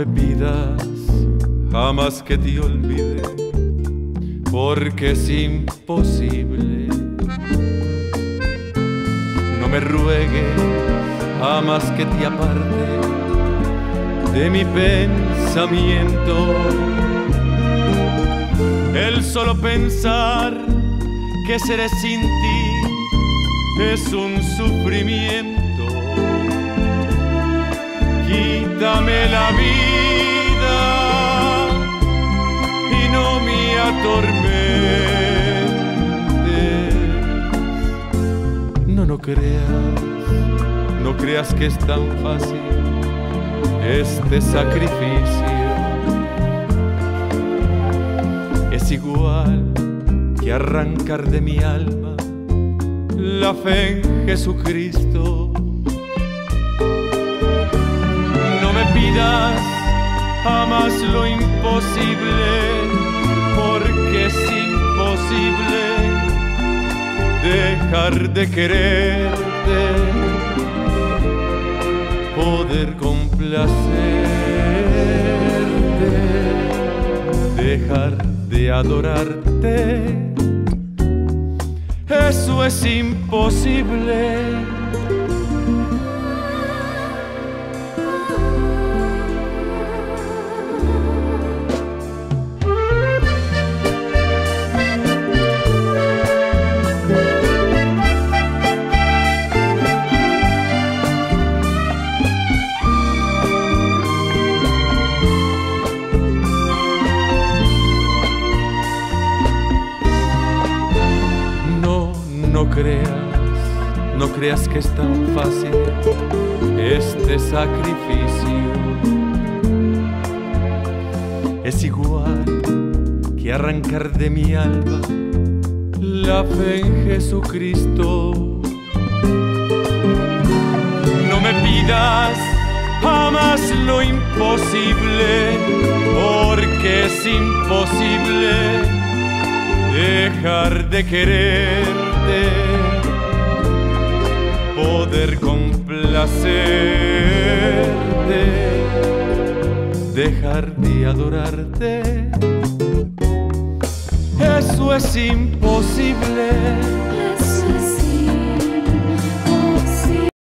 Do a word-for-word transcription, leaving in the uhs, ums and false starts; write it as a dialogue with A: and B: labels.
A: pidas jamás que te olvide, porque es imposible. No me ruegues jamás que te aparte de mi pensamiento. El solo pensar que seré sin ti es un sufrimiento. Quítame la vida y no me atormentes. No, no creas, no creas que es tan fácil este sacrificio. Es igual que arrancar de mi alma la fe en Jesucristo. No me pidas jamás lo imposible, porque es imposible dejar de quererte, poder complacerte, dejar de adorarte. Eso es imposible. No creas, no creas que es tan fácil este sacrificio. Es igual que arrancar de mi alma la fe en Jesucristo. No me pidas jamás lo imposible, porque es imposible dejar de quererte, poder complacerte, dejar de adorarte. Eso es imposible.